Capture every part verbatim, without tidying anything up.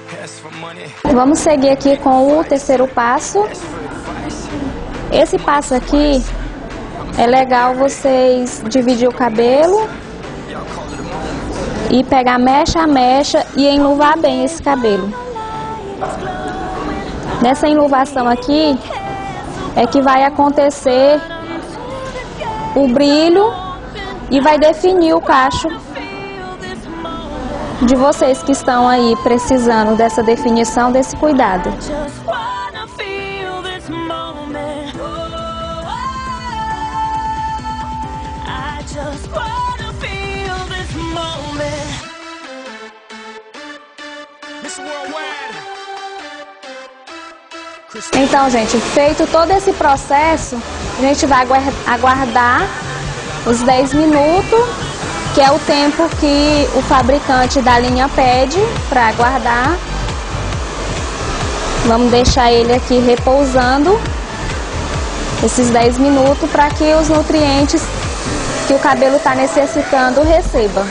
Vamos seguir aqui com o terceiro passo. Esse passo aqui é legal vocês dividir o cabelo e pegar mecha a mecha e enluvar bem esse cabelo. Nessa enluvação aqui é que vai acontecer o brilho e vai definir o cacho de vocês que estão aí precisando dessa definição, desse cuidado. Então, gente, feito todo esse processo, a gente vai aguardar os dez minutos, que é o tempo que o fabricante da linha pede para aguardar. Vamos deixar ele aqui repousando esses dez minutos para que os nutrientes que o cabelo está necessitando receba.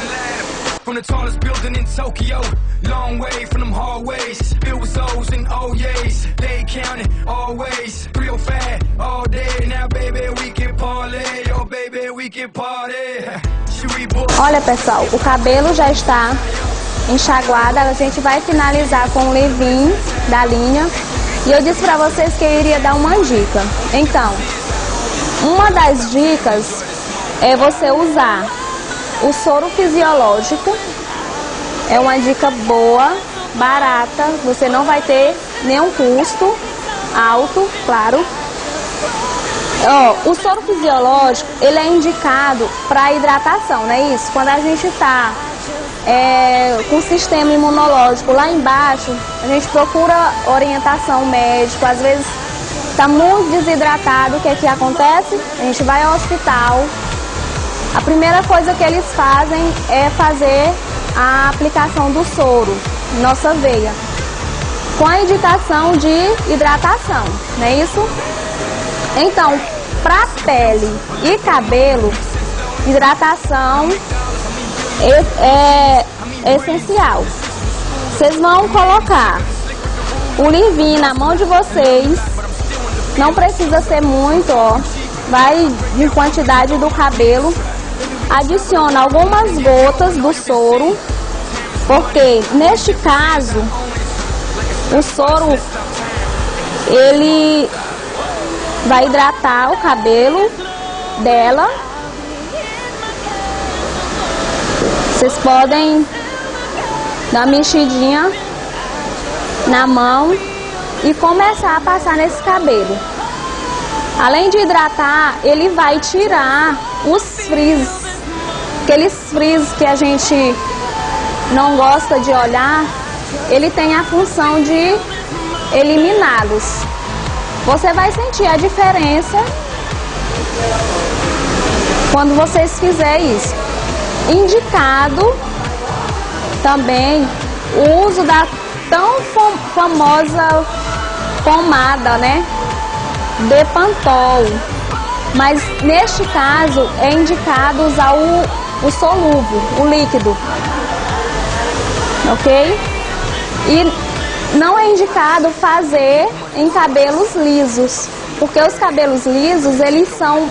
Long way from them hallways, filled with souls and oh yeas. They counting always, real fat all day. Now baby we can party, oh baby we can party. Olha pessoal, o cabelo já está enxaguado. A gente vai finalizar com o leave-in da linha. E eu disse pra vocês que eu iria dar uma dica. Então, uma das dicas é você usar o soro fisiológico. É uma dica boa, barata, você não vai ter nenhum custo alto, claro. Ó, o soro fisiológico, ele é indicado para hidratação, não é isso? Quando a gente está é, com o sistema imunológico lá embaixo, a gente procura orientação médica, às vezes está muito desidratado, o que é que acontece? A gente vai ao hospital, a primeira coisa que eles fazem é fazer a aplicação do soro em nossa veia, com a indicação de hidratação, não é isso? Então, para pele e cabelo, hidratação é, é essencial. Vocês vão colocar o leave-in na mão de vocês, não precisa ser muito, ó, vai de quantidade do cabelo. Adiciona algumas gotas do soro, porque neste caso o soro ele vai hidratar o cabelo dela. Vocês podem dar uma mexidinha na mão e começar a passar nesse cabelo. Além de hidratar, ele vai tirar os frizz. Aqueles frizz que a gente não gosta de olhar, ele tem a função de eliminá-los. Você vai sentir a diferença quando vocês fizerem isso. Indicado também o uso da tão famosa pomada, né? Depantol. Mas neste caso é indicado usar o, o solúvel, o líquido, ok? E não é indicado fazer em cabelos lisos, porque os cabelos lisos eles são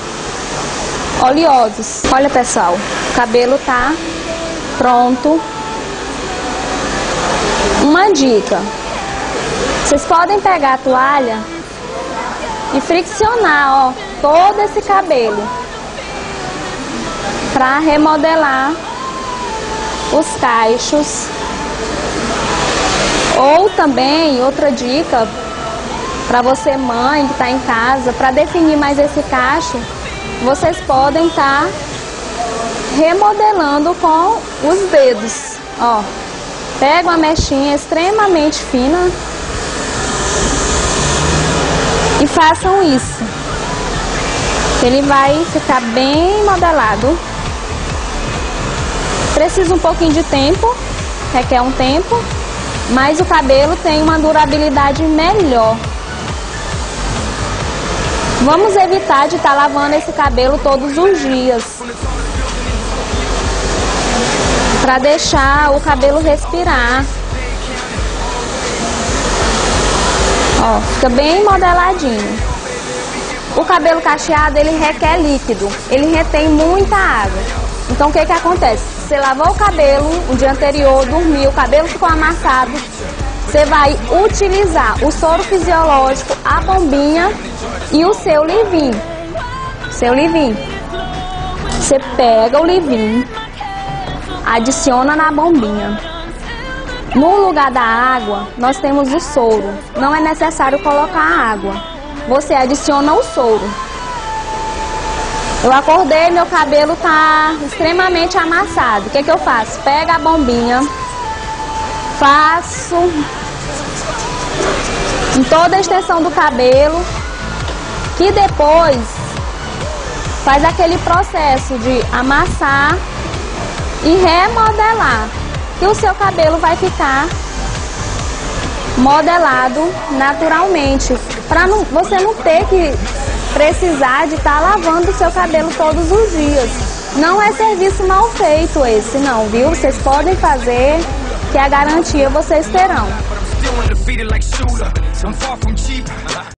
oleosos. Olha pessoal, o cabelo tá pronto. Uma dica: vocês podem pegar a toalha e friccionar, ó, todo esse cabelo para remodelar os cachos. Ou também, outra dica para você mãe que está em casa, para definir mais esse cacho, vocês podem estar tá remodelando com os dedos, ó. Pega uma mechinha extremamente fina e façam isso. Ele vai ficar bem modelado. Precisa um pouquinho de tempo, requer um tempo, mas o cabelo tem uma durabilidade melhor. Vamos evitar de estar lavando esse cabelo todos os dias, para deixar o cabelo respirar. Ó, fica bem modeladinho. O cabelo cacheado, ele requer líquido, ele retém muita água. Então, o que que acontece? Você lavou o cabelo o dia anterior, dormiu, o cabelo ficou amassado, você vai utilizar o soro fisiológico, a bombinha e o seu leave-in. Seu leave-in. Você pega o leave-in, adiciona na bombinha. No lugar da água, nós temos o soro. Não é necessário colocar água. Você adiciona o soro. Eu acordei, meu cabelo tá extremamente amassado. O que que eu faço? Pego a bombinha, faço em toda a extensão do cabelo, que depois faz aquele processo de amassar e remodelar, que o seu cabelo vai ficar modelado naturalmente, para não, você não ter que precisar de estar tá lavando o seu cabelo todos os dias. Não é serviço mal feito esse não, viu? Vocês podem fazer, que a garantia vocês terão.